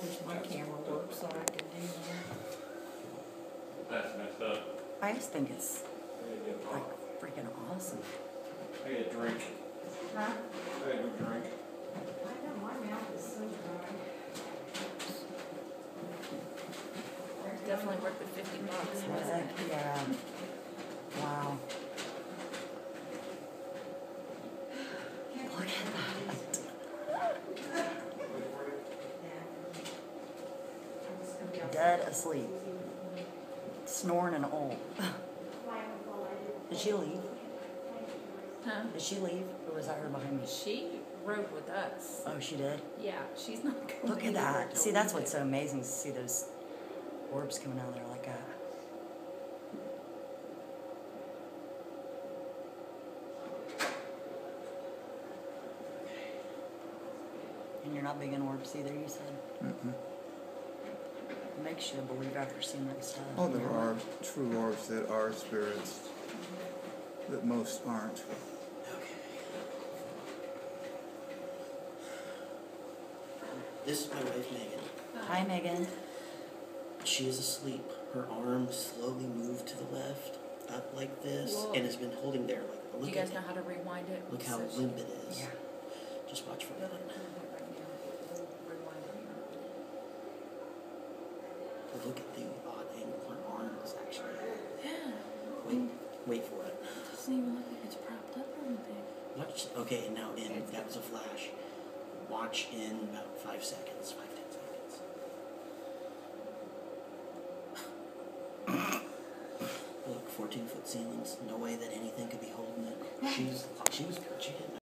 wish my camera worked so I could do that. That's messed up. I just think it's like freaking awesome. I get a drink. Huh? I get a drink. I know, my mouth is so dry. Definitely worth the $50. Wasn't it? Yeah. Wow. Look at that. Dead asleep. Snoring and old. Did she leave? Huh? Did she leave? Or was that her behind me? She rode with us. Oh, she did? Yeah, she's not going Look at that. See, that's what's so amazing to see those orbs coming out of there like that. And you're not big in orbs either, you said? Mm-mm. It makes you a believer after seeing that stuff. Oh, there are true orbs that are spirits, but most aren't. Okay. This is my wife, Megan. Hi, Megan. She is asleep. Her arm slowly moved to the left, up like this, Whoa. and has been holding there. Like, Do look you guys at know it. how to rewind it? Look how So limp it is. Yeah. Just watch for a minute. But look at the odd angle. Her arm is actually. Yeah. Wait for it. It doesn't even look like it's propped up or anything. Watch. Okay, now in. That was a flash. Watch in about 5 seconds. 5, 10 seconds. Look, 14-foot ceilings. No way that anything could be holding it. She was. She didn't.